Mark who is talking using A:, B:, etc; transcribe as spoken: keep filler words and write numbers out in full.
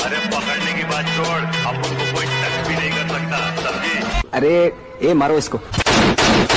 A: अरे पकड़ने की बात छोड़, अपन को कोई टच भी नहीं कर सकता, समझी?
B: अरे ए मारो इसको।